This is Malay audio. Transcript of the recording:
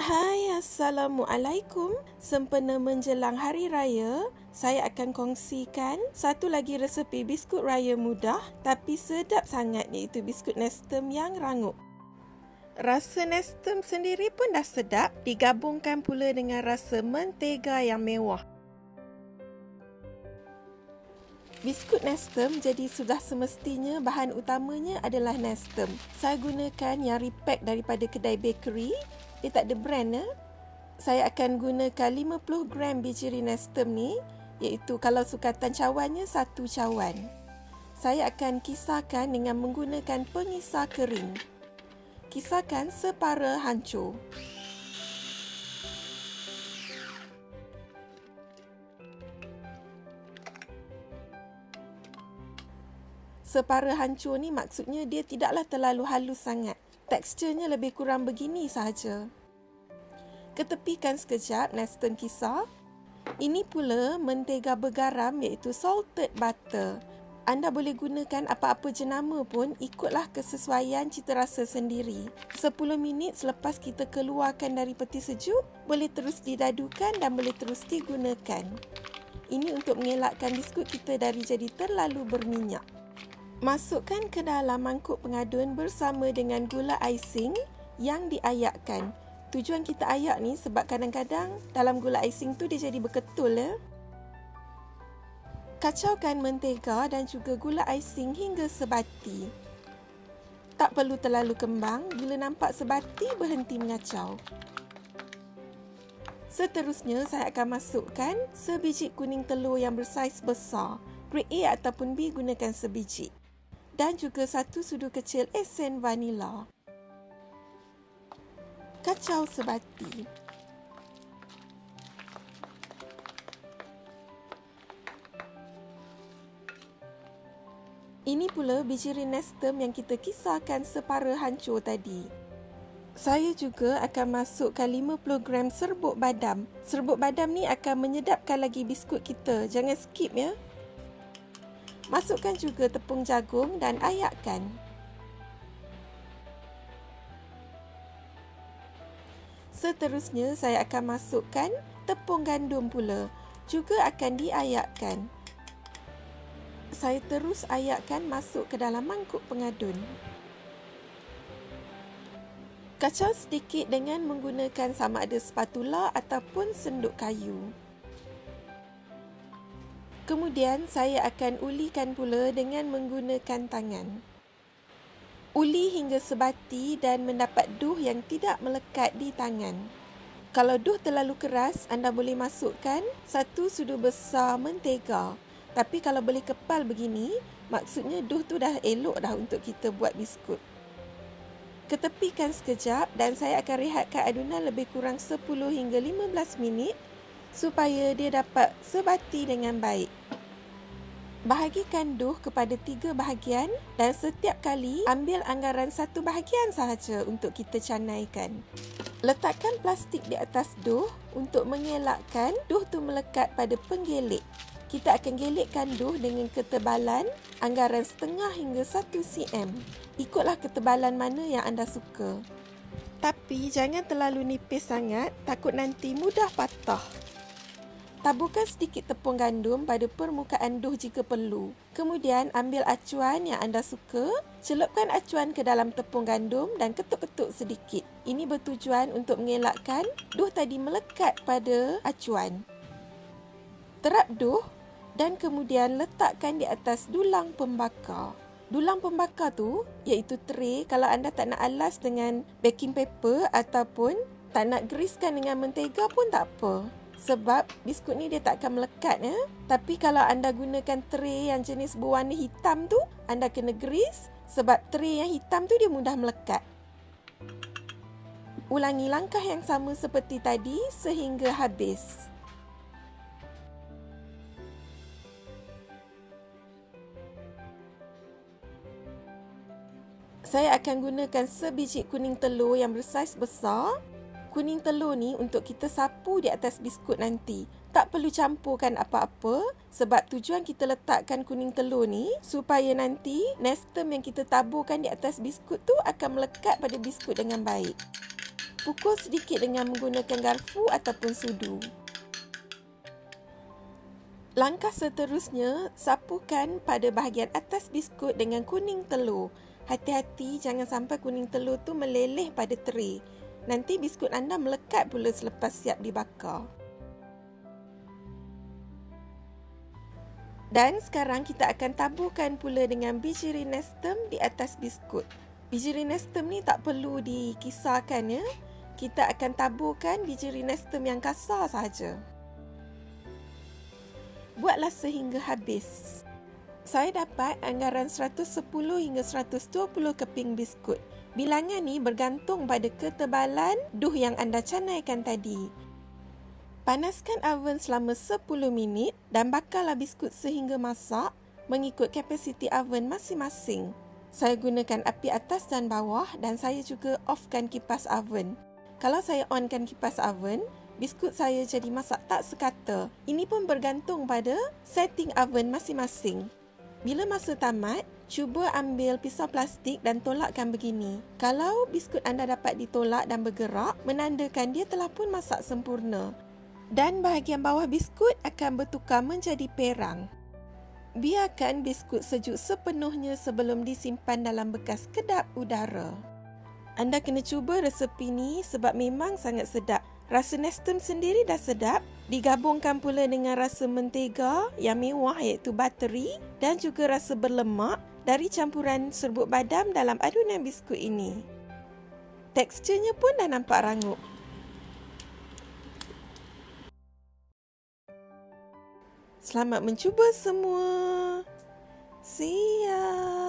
Hai, Assalamualaikum. Sempena menjelang Hari Raya, saya akan kongsikan satu lagi resepi biskut raya mudah tapi sedap sangat, iaitu biskut Nestem yang rangup. Rasa Nestem sendiri pun dah sedap, digabungkan pula dengan rasa mentega yang mewah. Biskut Nestem jadi sudah semestinya bahan utamanya adalah Nestem. Saya gunakan yang repack daripada kedai bakery. Dia tak ada brand ya. Saya akan gunakan 50 gram biji Nestem ni, iaitu kalau sukatan cawannya 1 cawan. Saya akan kisarkan dengan menggunakan pengisar kering. Kisarkan separa hancur. Separa hancur ni maksudnya dia tidaklah terlalu halus sangat. Teksturnya lebih kurang begini sahaja. Ketepikan sekejap Nestem kisar. Ini pula mentega bergaram, iaitu salted butter. Anda boleh gunakan apa-apa jenama pun, ikutlah kesesuaian cita rasa sendiri. 10 minit selepas kita keluarkan dari peti sejuk, boleh terus didadukan dan boleh terus digunakan. Ini untuk mengelakkan biskut kita dari jadi terlalu berminyak. Masukkan ke dalam mangkuk pengadun bersama dengan gula icing yang diayakkan. Tujuan kita ayak ni sebab kadang-kadang dalam gula icing tu dia jadi berketul ya. Kacaukan mentega dan juga gula icing hingga sebati. Tak perlu terlalu kembang, bila nampak sebati berhenti mengacau. Seterusnya saya akan masukkan sebiji kuning telur yang bersaiz besar. Grade A ataupun B gunakan sebiji. Dan juga 1 sudu kecil esen vanila. Kacau sebati. Ini pula biji Nestem yang kita kisarkan separa hancur tadi. Saya juga akan masukkan 50 gram serbuk badam. Serbuk badam ni akan menyedapkan lagi biskut kita. Jangan skip ya. Masukkan juga tepung jagung dan ayakkan. Seterusnya saya akan masukkan tepung gandum pula. Juga akan diayakkan. Saya terus ayakkan masuk ke dalam mangkuk pengadun. Kacau sedikit dengan menggunakan sama ada spatula ataupun senduk kayu. Kemudian saya akan ulikan pula dengan menggunakan tangan. Uli hingga sebati dan mendapat duh yang tidak melekat di tangan. Kalau duh terlalu keras, anda boleh masukkan 1 sudu besar mentega. Tapi kalau boleh kepal begini, maksudnya duh tu dah elok dah untuk kita buat biskut. Ketepikan sekejap dan saya akan rehatkan adunan lebih kurang 10 hingga 15 minit supaya dia dapat sebati dengan baik. Bahagikan duh kepada 3 bahagian dan setiap kali ambil anggaran 1 bahagian sahaja untuk kita canaikan. Letakkan plastik di atas duh untuk mengelakkan duh tu melekat pada penggelik. Kita akan gelikkan duh dengan ketebalan anggaran setengah hingga 1 cm. Ikutlah ketebalan mana yang anda suka. Tapi jangan terlalu nipis sangat, takut nanti mudah patah. Taburkan sedikit tepung gandum pada permukaan duh jika perlu. Kemudian ambil acuan yang anda suka, celupkan acuan ke dalam tepung gandum dan ketuk-ketuk sedikit. Ini bertujuan untuk mengelakkan duh tadi melekat pada acuan. Terap duh dan kemudian letakkan di atas dulang pembakar. Dulang pembakar tu iaitu tray kalau anda tak nak alas dengan baking paper ataupun tak nak greasekan dengan mentega pun tak apa. Sebab biskut ni dia tak akan melekat ya. Tapi kalau anda gunakan tray yang jenis berwarna hitam tu, anda kena grease sebab tray yang hitam tu dia mudah melekat. Ulangi langkah yang sama seperti tadi sehingga habis. Saya akan gunakan sebiji kuning telur yang bersaiz besar. Kuning telur ni untuk kita sapu di atas biskut nanti. Tak perlu campurkan apa-apa sebab tujuan kita letakkan kuning telur ni supaya nanti Nestem yang kita taburkan di atas biskut tu akan melekat pada biskut dengan baik. Pukul sedikit dengan menggunakan garpu ataupun sudu. Langkah seterusnya, sapukan pada bahagian atas biskut dengan kuning telur. Hati-hati jangan sampai kuning telur tu meleleh pada tray. Nanti biskut anda melekat pula selepas siap dibakar. Dan sekarang kita akan taburkan pula dengan biji rinestem di atas biskut. Biji rinestem ni tak perlu dikisarkan ya. Kita akan taburkan biji rinestem yang kasar sahaja. Buatlah sehingga habis. Saya dapat anggaran 110 hingga 120 keping biskut. Bilangan ni bergantung pada ketebalan duh yang anda canaikan tadi. Panaskan oven selama 10 minit dan bakarlah biskut sehingga masak mengikut kapasiti oven masing-masing. Saya gunakan api atas dan bawah dan saya juga offkan kipas oven. Kalau saya onkan kipas oven, biskut saya jadi masak tak sekata. Ini pun bergantung pada setting oven masing-masing. Bila masa tamat, cuba ambil pisau plastik dan tolakkan begini. Kalau biskut anda dapat ditolak dan bergerak, menandakan dia telah pun masak sempurna. Dan bahagian bawah biskut akan bertukar menjadi perang. Biarkan biskut sejuk sepenuhnya sebelum disimpan dalam bekas kedap udara. Anda kena cuba resepi ni sebab memang sangat sedap. Rasa nestem sendiri dah sedap, digabungkan pula dengan rasa mentega yang mewah iaitu buttery dan juga rasa berlemak dari campuran serbuk badam dalam adunan biskut ini. Teksturnya pun dah nampak rangup. Selamat mencuba semua. See ya.